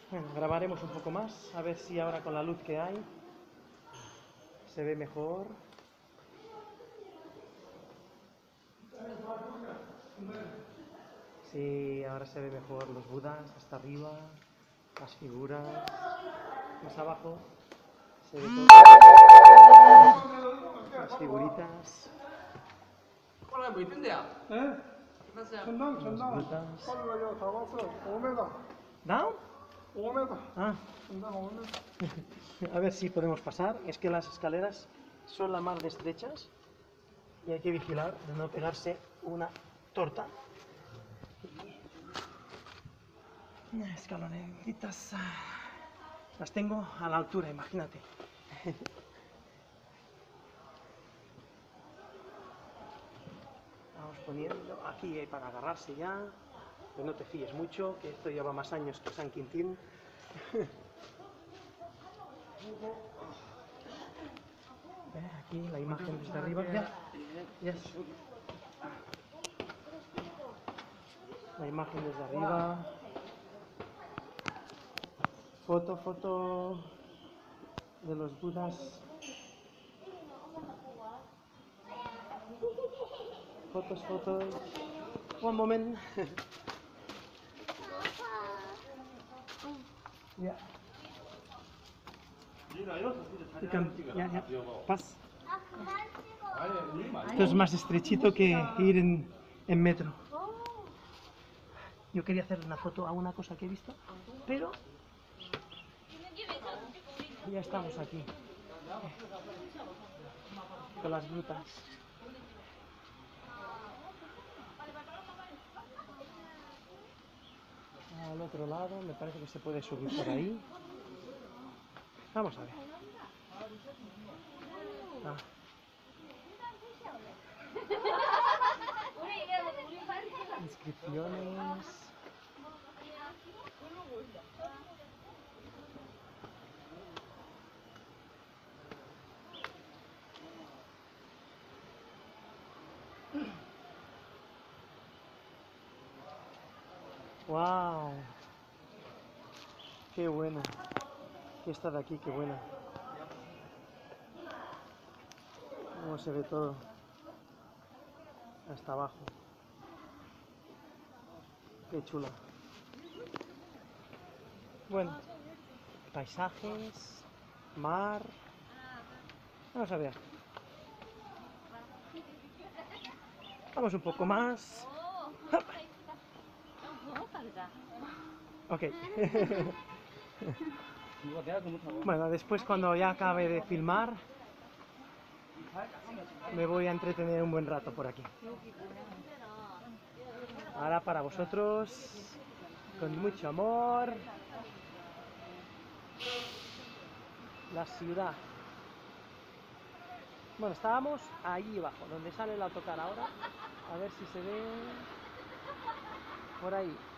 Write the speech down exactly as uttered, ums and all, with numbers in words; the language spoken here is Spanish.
Bueno, grabaremos un poco más, a ver si ahora con la luz que hay se ve mejor. Sí, ahora se ve mejor los budas hasta arriba, las figuras, más abajo se ve todo, las figuritas, 예? 전남 los 전남 budas. 빨리 다 왔어. 오 미터. ¿Down? 오 미터. Ah, 전남 오 미터. a ver si podemos pasar. Es que las escaleras son la mar de estrechas y hay que vigilar de no pegarse una torta. Escalonetitas. Las tengo a la altura, imagínate. Vamos poniendo aquí para agarrarse ya. Pero no te fíes mucho, que esto lleva más años que San Quintín. Eh, aquí la imagen desde arriba. Ya, ya. La imagen desde arriba. Foto, foto de los budas. Fotos, fotos. One moment. Ya. You can- ya, ya. Pas. Esto es más estrechito que ir en, en metro. Yo quería hacer una foto a una cosa que he visto, pero ya estamos aquí con las grutas. Al otro lado me parece que se puede subir por ahí. Vamos a ver. Ah. Inscripciones. Wow. Qué bueno. Que esta de aquí, qué buena. Cómo se ve todo. Hasta abajo. Qué chula. Bueno, paisajes, mar. Vamos a ver. Vamos un poco más. Ok. Bueno, después cuando ya acabe de filmar, me voy a entretener un buen rato por aquí. Ahora para vosotros, con mucho amor, la ciudad. Bueno, estábamos allí abajo, donde sale el autocar ahora. A ver si se ve por ahí.